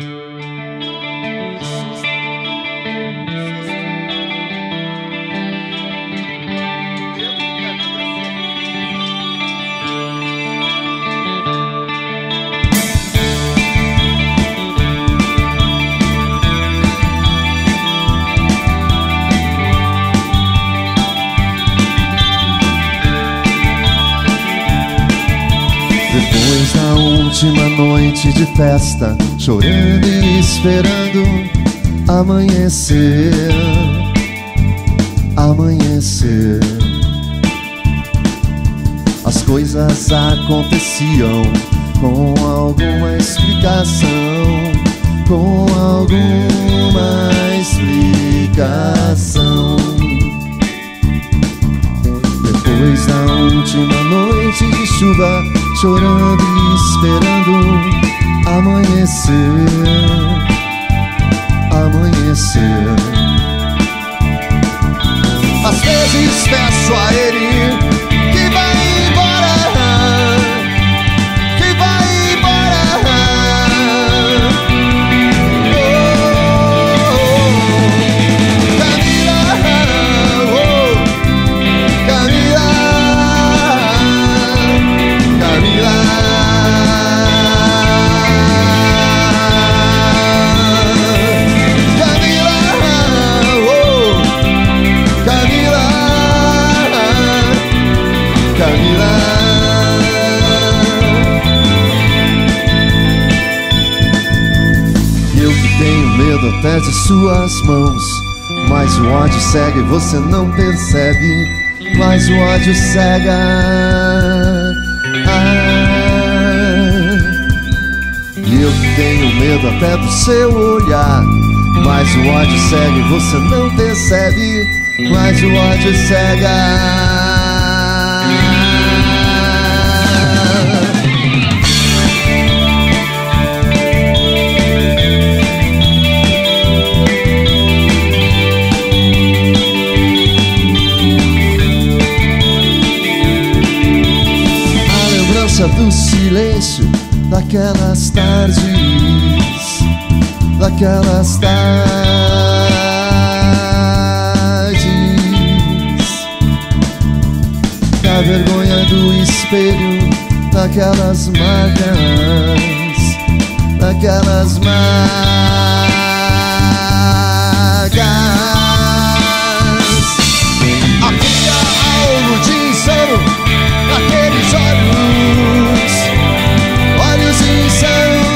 Depois da última noite de festa, chorando e esperando amanhecer, amanhecer. As coisas aconteciam com alguma explicação, com alguma explicação. Depois da última noite de chuva, chorando e esperando amanhecer, amanhecer. Às vezes peço a ele que vai embora, que vai embora. Até de suas mãos, mas o ódio cega e você não percebe. Mas o ódio cega. E eu que tenho medo até do seu olhar, mas o ódio cega e você não percebe. Mas o ódio cega. Do silêncio daquelas tardes, daquelas tardes, da vergonha do espelho, daquelas marcas, daquelas marcas. Havia algo de insano naqueles olhos, olhos insanos.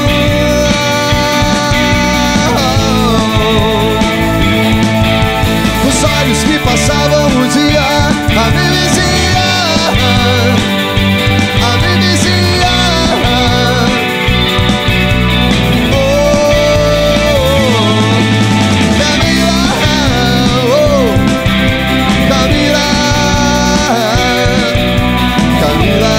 Os olhos que passavam o dia a me dizia, a me dizia. Oh, Camila, oh, Camila, Camila.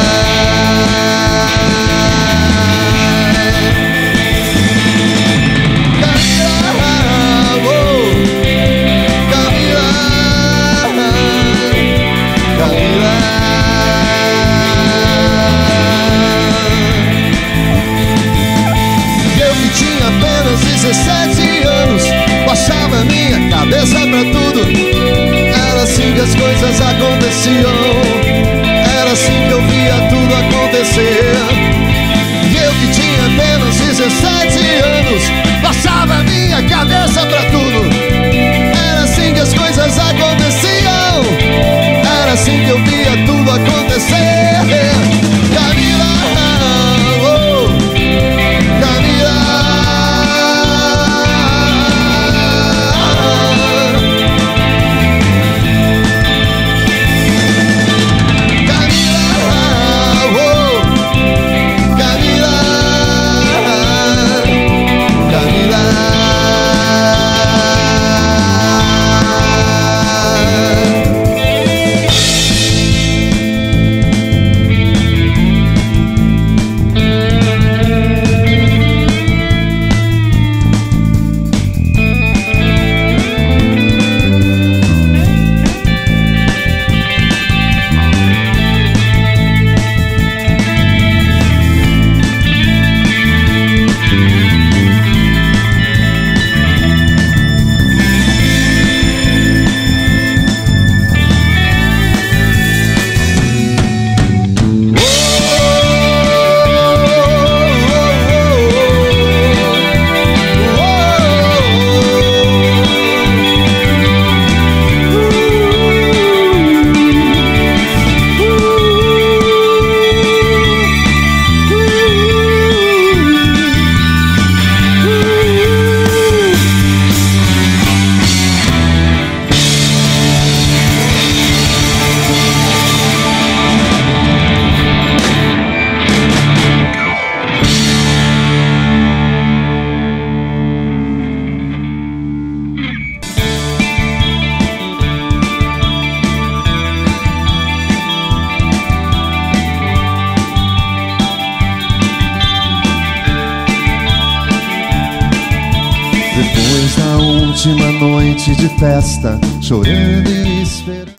Eu que tinha apenas 17 anos, baixava minha cabeça pra tudo. Era assim que as coisas aconteciam, era assim que eu via tudo acontecer. E eu que tinha apenas 17 anos, baixava minha cabeça pra tudo. Era assim que as coisas aconteciam, era assim que eu via tudo acontecer. Camila, oh, Camila. Depois da última noite de festa, chorando e esperando.